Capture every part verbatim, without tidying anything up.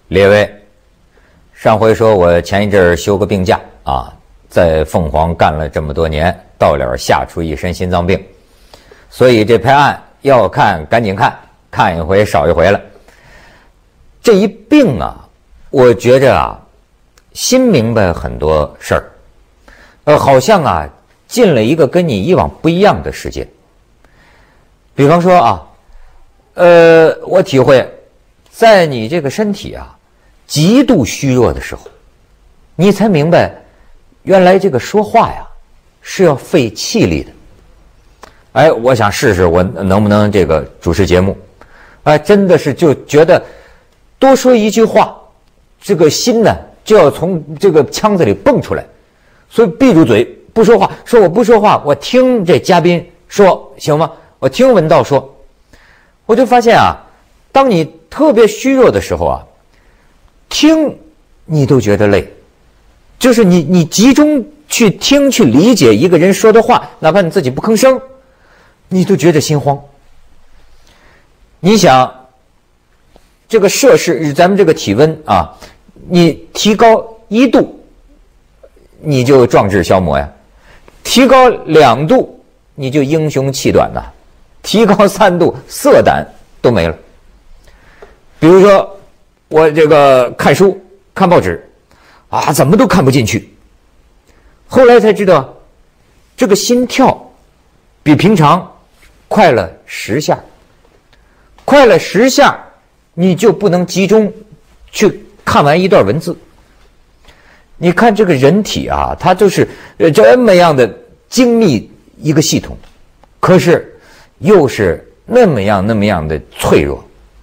列位，上回说我前一阵儿休个病假啊，在凤凰干了这么多年，到了吓出一身心脏病，所以这拍案要看赶紧看，看一回少一回了。这一病啊，我觉着啊，心明白很多事儿，呃，好像啊进了一个跟你以往不一样的世界。比方说啊，呃，我体会，在你这个身体啊极度虚弱的时候，你才明白，原来这个说话呀是要费气力的。哎，我想试试我能不能这个主持节目，哎，真的是就觉得多说一句话，这个心呢就要从这个腔子里蹦出来，所以闭住嘴不说话，说我不说话，我听这嘉宾说行吗？我听文道说，我就发现啊，当你特别虚弱的时候啊，听你都觉得累，就是你你集中去听去理解一个人说的话，哪怕你自己不吭声，你都觉得心慌。你想这个摄氏，咱们这个体温啊，你提高一度你就壮志消磨呀，提高两度你就英雄气短呐，提高三度色胆都没了。比如说我这个看书看报纸啊，怎么都看不进去，后来才知道这个心跳比平常快了十下，快了十下你就不能集中去看完一段文字。你看这个人体啊，它就是这么样的精密一个系统，可是又是那么样那么样的脆弱。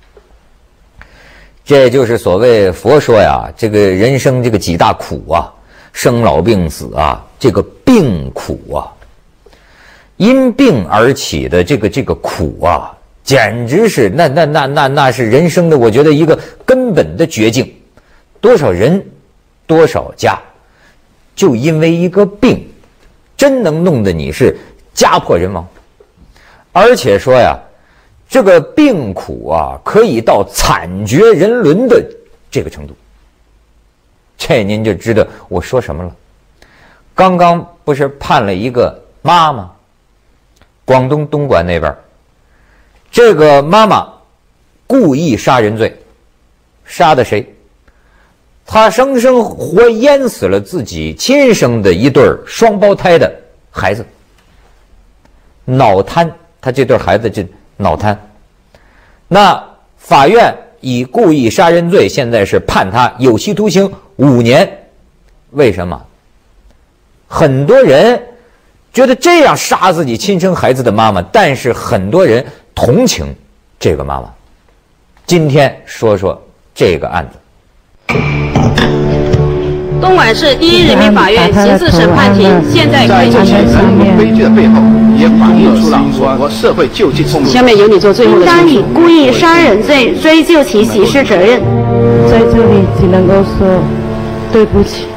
这就是所谓佛说呀，这个人生这个几大苦啊，生老病死啊，这个病苦啊，因病而起的这个这个苦啊，简直是那那那那那是人生的，我觉得一个根本的绝境。多少人多少家就因为一个病真能弄得你是家破人亡。而且说呀，这个病苦啊可以到惨绝人伦的这个程度，这您就知道我说什么了。刚刚不是判了一个妈妈，广东东莞那边这个妈妈故意杀人罪，杀的谁？她生生活淹死了自己亲生的一对双胞胎的孩子，脑瘫，她这对孩子就脑瘫。那法院以故意杀人罪现在是判他有期徒刑五年。为什么？很多人觉得这样杀自己亲生孩子的妈妈，但是很多人同情这个妈妈。今天说说这个案子。 东莞市第一人民法院刑事审判庭现在开庭。 在这起人文悲剧的背后，也反映出了我国社会救济制度。 下面由你做最后的陈述。 将以故意杀人罪追究其刑事责任。 在这里只能够说对不起。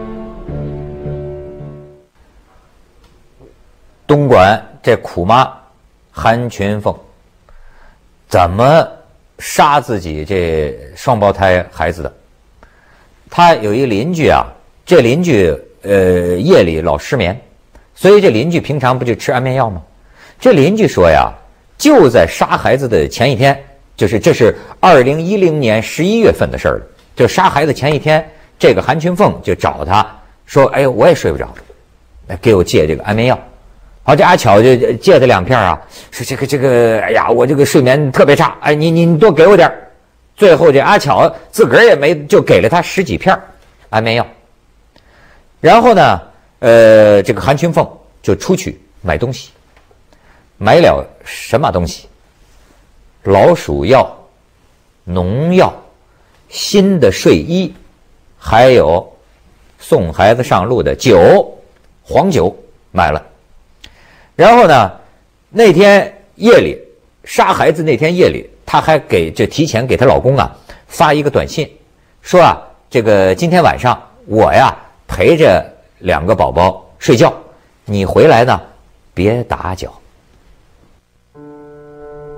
东莞这苦妈韩群凤怎么杀自己这双胞胎孩子的？他有一邻居啊，这邻居呃夜里老失眠，所以这邻居平常不就吃安眠药吗？这邻居说呀，就在杀孩子的前一天，就是这是二零一零年十一月份的事儿了，就杀孩子前一天，这个韩群凤就找他说，哎呦我也睡不着，给我借这个安眠药。好，这阿巧就借他两片啊，说这个这个，哎呀，我这个睡眠特别差，哎，你你多给我点。最后这阿巧自个儿也没，就给了他十几片安眠药。然后呢，呃，这个韩群凤就出去买东西，买了什么东西？老鼠药、农药、新的睡衣，还有送孩子上路的酒，黄酒买了。然后呢，那天夜里杀孩子那天夜里，她还给这提前给她老公啊发一个短信，说啊，这个今天晚上我呀陪着两个宝宝睡觉，你回来呢别打搅。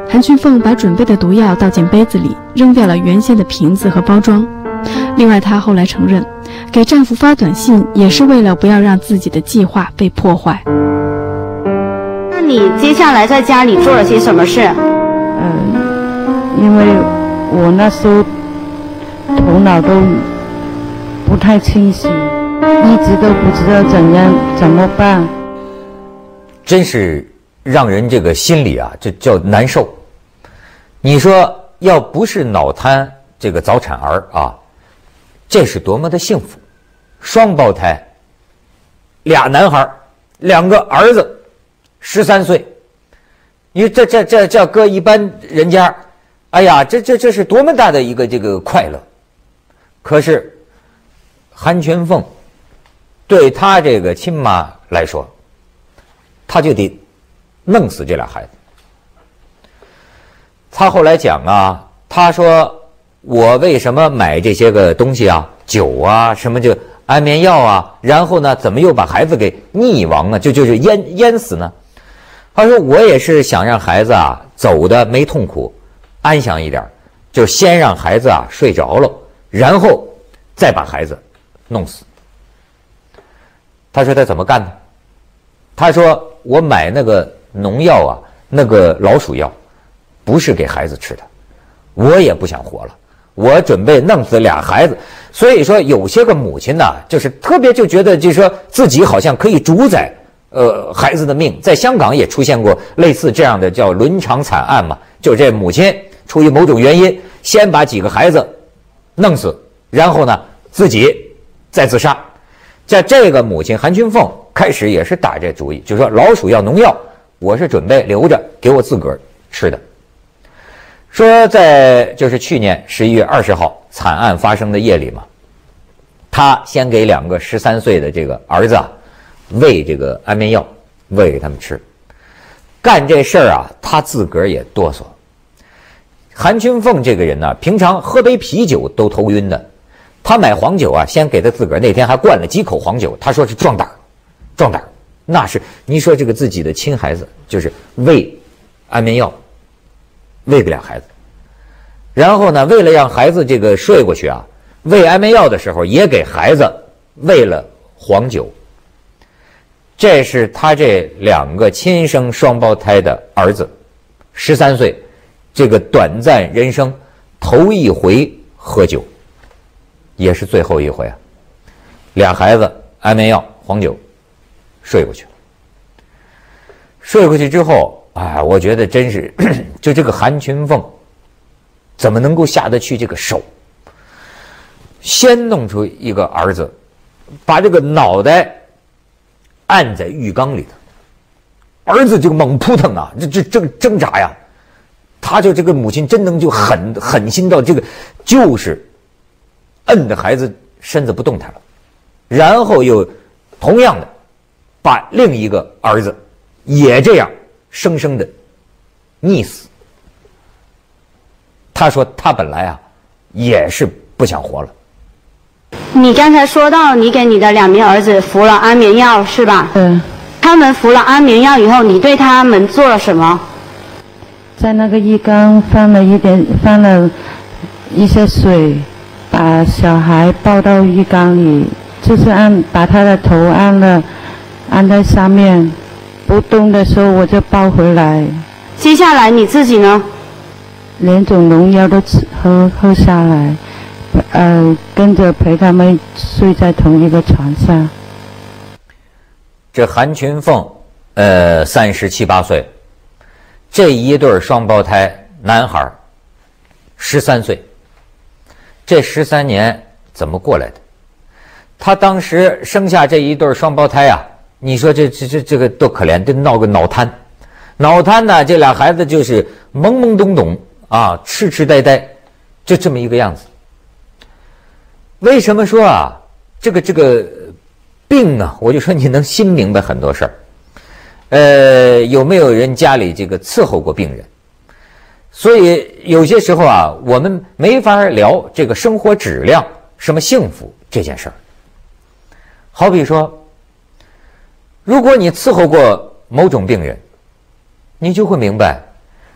韩群凤把准备的毒药倒进杯子里，扔掉了原先的瓶子和包装。另外，她后来承认，给丈夫发短信也是为了不要让自己的计划被破坏。 那你接下来在家里做了些什么事？ 嗯，因为我那时候头脑都不太清晰，一直都不知道怎样怎么办。 真是让人这个心里啊，这叫难受。你说要不是脑瘫这个早产儿啊，这是多么的幸福！双胞胎，俩男孩，两个儿子，十三岁。你这这这这搁一般人家，哎呀，这这这是多么大的一个这个快乐！可是韩群凤对他这个亲妈来说，他就得弄死这俩孩子。他后来讲啊，他说我为什么买这些个东西啊，酒啊，什么就安眠药啊，然后呢，怎么又把孩子给溺亡啊，就就是淹淹死呢？他说我也是想让孩子啊走的没痛苦，安详一点，就先让孩子啊睡着了，然后再把孩子弄死。他说他怎么干呢？他说我买那个农药啊，那个老鼠药，不是给孩子吃的，我也不想活了，我准备弄死俩孩子。所以说有些个母亲呢，就是特别就觉得就是说自己好像可以主宰呃孩子的命。在香港也出现过类似这样的叫伦常惨案嘛，就这母亲出于某种原因，先把几个孩子弄死，然后呢自己再自杀。在这个母亲韩群凤开始也是打这主意，就是说老鼠药农药我是准备留着给我自个儿吃的。说在就是去年十一月二十号惨案发生的夜里嘛，他先给两个十三岁的这个儿子啊喂这个安眠药，喂给他们吃。干这事儿啊，他自个儿也哆嗦。韩群凤这个人呢，平常喝杯啤酒都头晕的。他买黄酒啊，先给他自个儿，那天还灌了几口黄酒，他说是壮胆儿，壮胆儿。那是你说这个自己的亲孩子，就是喂安眠药，喂给俩孩子，然后呢，为了让孩子这个睡过去啊，喂安眠药的时候也给孩子喂了黄酒。这是他这两个亲生双胞胎的儿子，十三岁，这个短暂人生头一回喝酒。也是最后一回啊，俩孩子安眠药黄酒睡过去了。睡过去之后啊，我觉得真是就这个韩群凤怎么能够下得去这个手，先弄出一个儿子，把这个脑袋按在浴缸里头，儿子就猛扑腾啊，这这这挣扎呀，他就这个母亲真能就狠狠心到这个就是摁着孩子身子不动弹了，然后又同样的把另一个儿子也这样生生的溺死。他说他本来啊也是不想活了。 你刚才说到你给你的两名儿子服了安眠药是吧？ 嗯。 他们服了安眠药以后，你对他们做了什么？ 在那个浴缸放了一点，放了一些水。把小孩抱到浴缸里，就是按把他的头按了，按在上面，不动的时候我就抱回来。 接下来你自己呢？ 连种农药都吃喝喝下来，呃，跟着陪他们睡在同一个床上。 这韩群凤，呃，三十七八岁，这一对双胞胎男孩，十三岁。这十三年怎么过来的？他当时生下这一对双胞胎啊，你说这这这这个多可怜，这闹个脑瘫，脑瘫呢，这俩孩子就是懵懵懂懂啊，痴痴呆呆，就这么一个样子。为什么说啊，这个这个病啊，我就说你能心明白很多事儿。呃，有没有人家里这个伺候过病人？所以有些时候啊，我们没法聊这个生活质量，什么幸福这件事儿。好比说，如果你伺候过某种病人，你就会明白，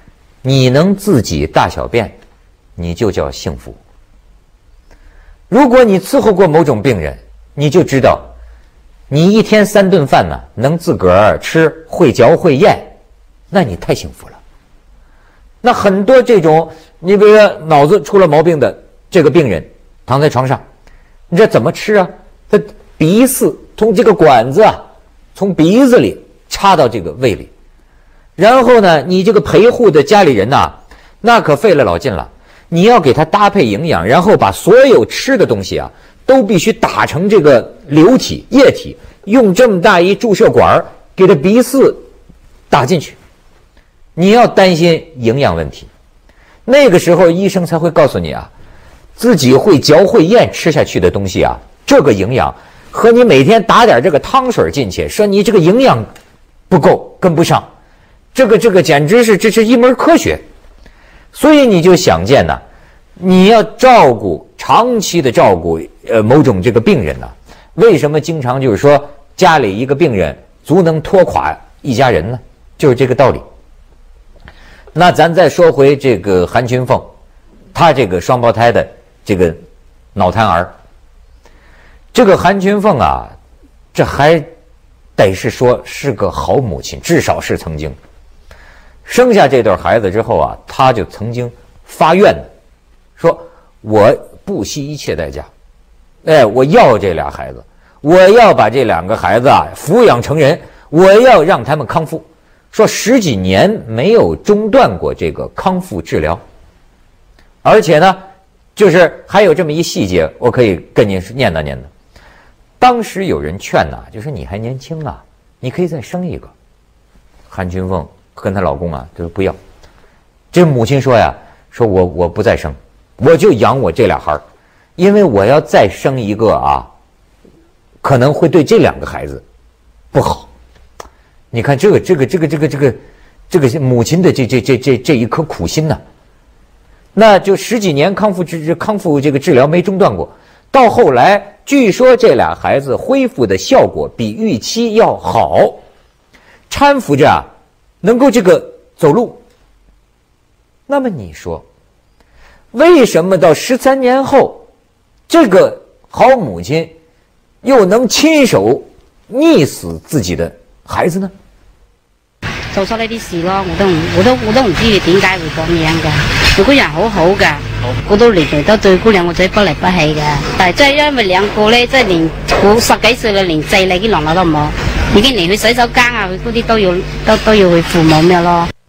你能自己大小便，你就叫幸福。如果你伺候过某种病人，你就知道，你一天三顿饭呢，能自个儿吃，会嚼会咽，那你太幸福了。那很多这种，你比如说脑子出了毛病的这个病人，躺在床上，你这怎么吃啊？他鼻饲从这个管子啊，从鼻子里插到这个胃里，然后呢，你这个陪护的家里人呐、啊，那可费了老劲了。你要给他搭配营养，然后把所有吃的东西啊，都必须打成这个流体液体，用这么大一注射管给他鼻饲打进去。你要担心营养问题，那个时候医生才会告诉你啊，自己会嚼会咽吃下去的东西啊，这个营养和你每天打点这个汤水进去，说你这个营养不够，跟不上，这个这个简直是这是一门科学。所以你就想见呢，你要照顾长期的照顾呃某种这个病人呢，为什么经常就是说家里一个病人足能拖垮一家人呢？就是这个道理。那咱再说回这个韩群凤，她这个双胞胎的这个脑瘫儿，这个韩群凤啊，这还得是说是个好母亲，至少是曾经。生下这对孩子之后啊，他就曾经发愿说我不惜一切代价，哎，我要这俩孩子，我要把这两个孩子啊抚养成人，我要让他们康复。说十几年没有中断过这个康复治疗，而且呢，就是还有这么一细节，我可以跟您念叨念叨。当时有人劝呐、啊，就说你还年轻啊，你可以再生一个。韩群凤跟她老公啊，就说不要。这母亲说呀，说我我不再生，我就养我这俩孩儿，因为我要再生一个啊，可能会对这两个孩子不好。你看这个这个这个这个这个这个母亲的这这这这这一颗苦心呐、啊，那就十几年康复治康复这个治疗没中断过，到后来据说这俩孩子恢复的效果比预期要好，搀扶着啊能够这个走路。那么你说，为什么到十三年后，这个好母亲又能亲手溺死自己的孩子呢？ 做出呢啲事咯，我都唔，我都我都唔知你點解會咁樣噶。佢個人好好噶，好多年嚟都對嗰兩個仔不離不棄噶。但係真係因為兩個咧，即係連好十幾歲啦，連自理啲能力都冇，已經連去洗手間啊，佢嗰啲都要都都要佢父母咩咯。